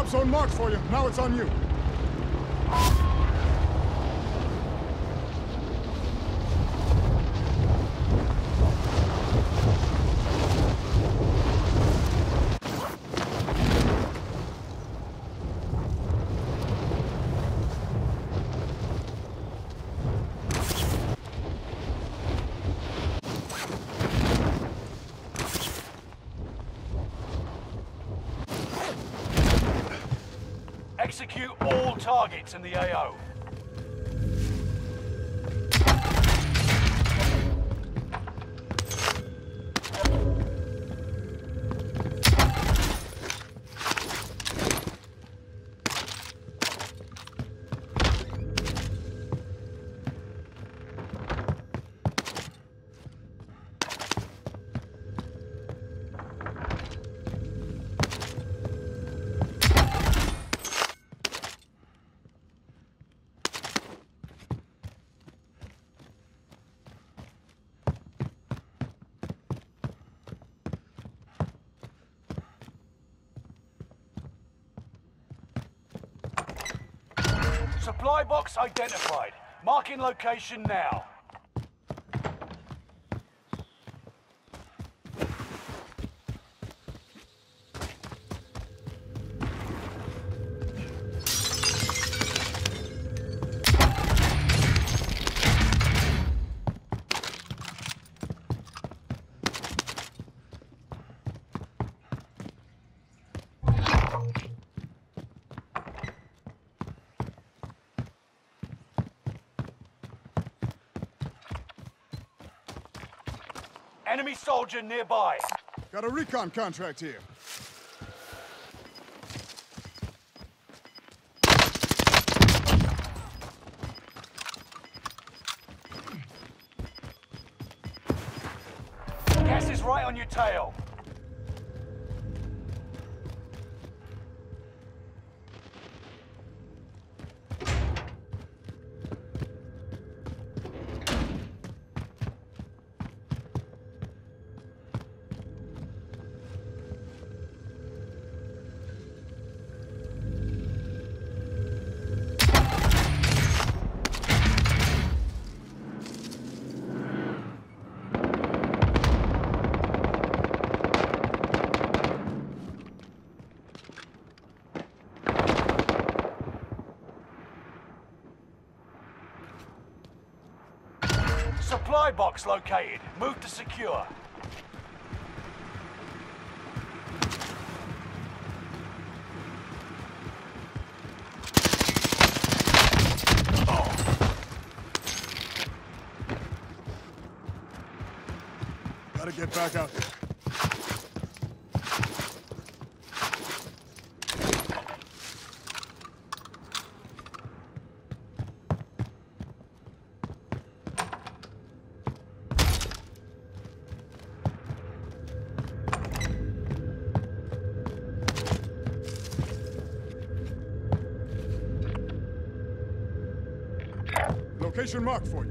Drop zone marked for you. Now it's on you. Execute all targets in the AO. Supply box identified. Marking location now. Enemy soldier nearby. Got a recon contract here. Gas is right on your tail. Supply box located. Move to secure. Gotta get back out there. Location marked for you.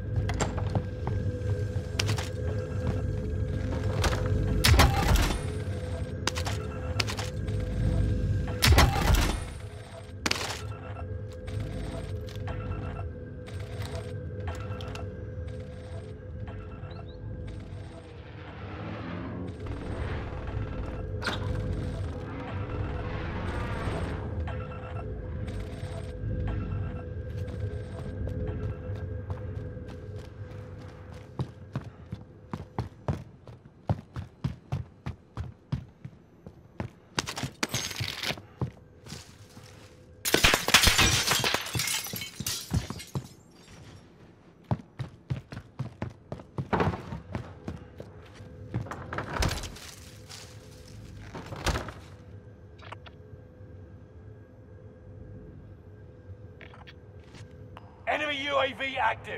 Enemy UAV active.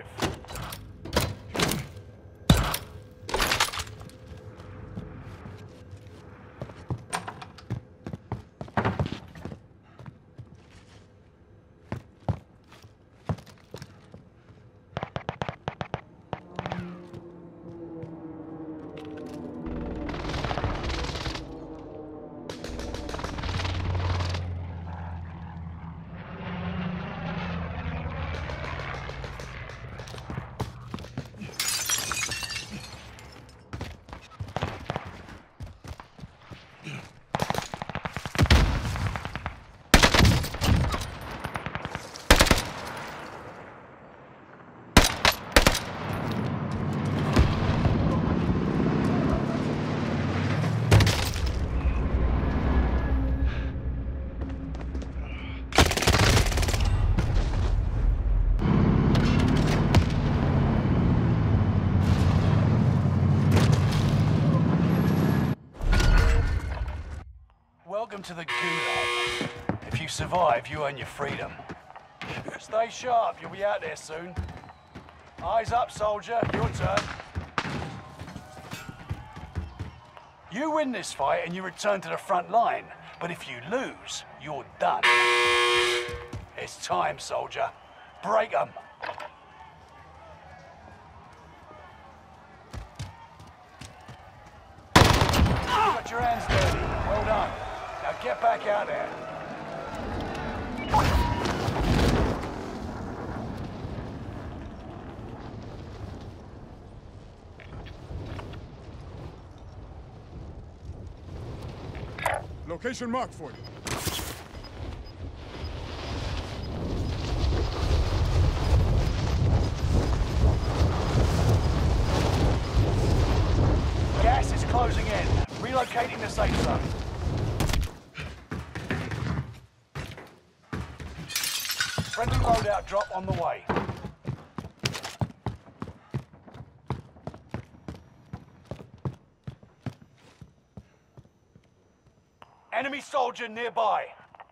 to the Gulag. If you survive, you earn your freedom. Stay sharp, you'll be out there soon. Eyes up, soldier. Your turn. You win this fight and you return to the front line. But if you lose, you're done. It's time, soldier. Break 'em. Got your hands dirty. Well done. Now get back out there. Location marked for you. Gas is closing in. Relocating the safe zone. Friendly loadout drop on the way. Enemy soldier nearby.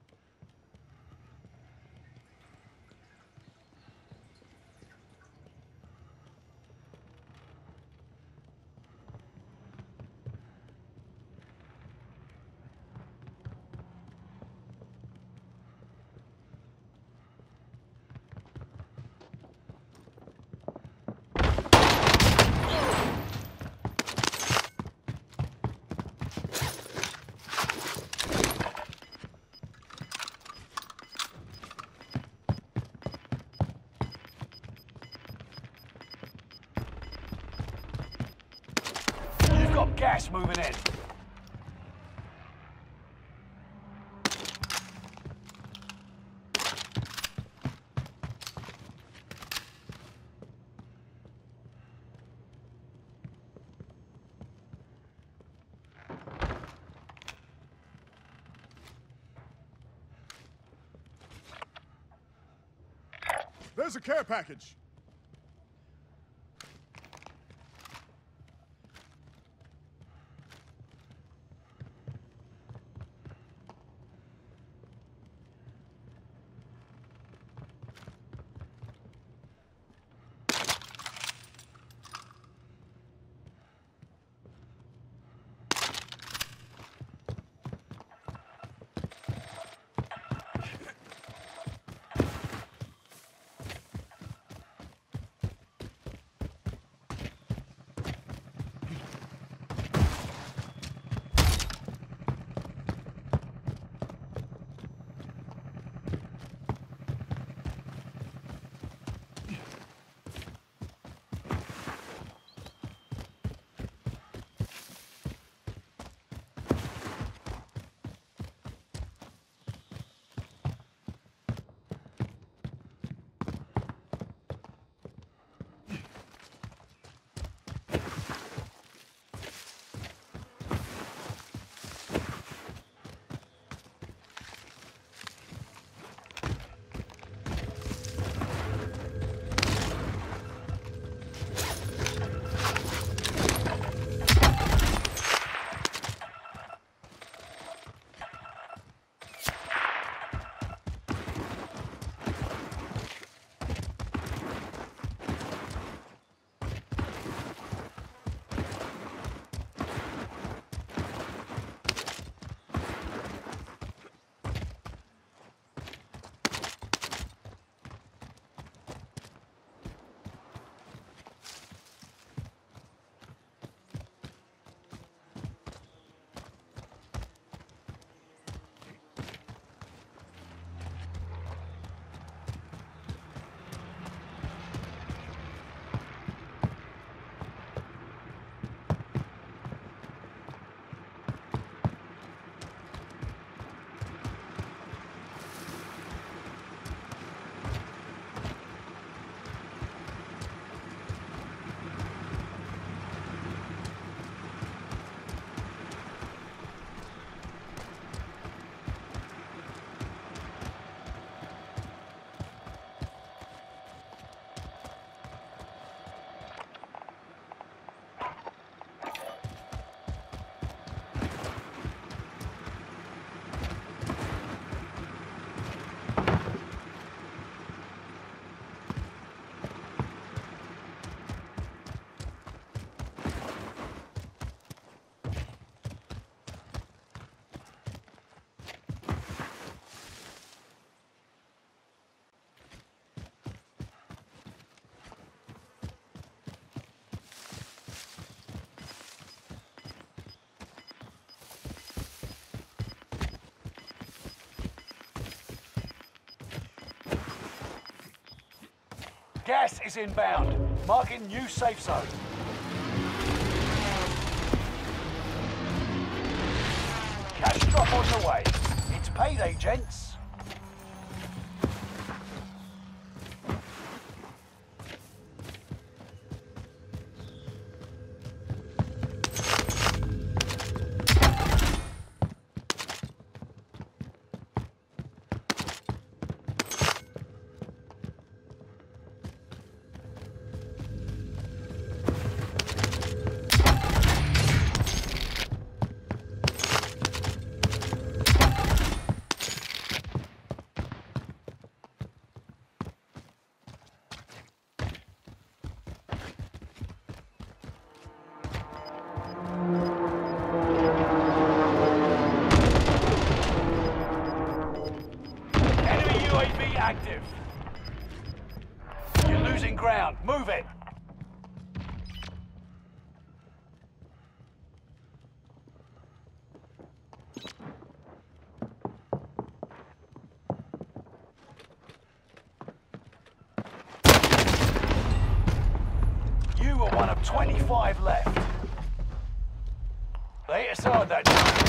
Got gas moving in. There's a care package. Gas is inbound. Marking new safe zone. Cash drop on the way. It's payday, gents. UAV active. You're losing ground. Move it. You were one of 25 left. They hit us hard that time.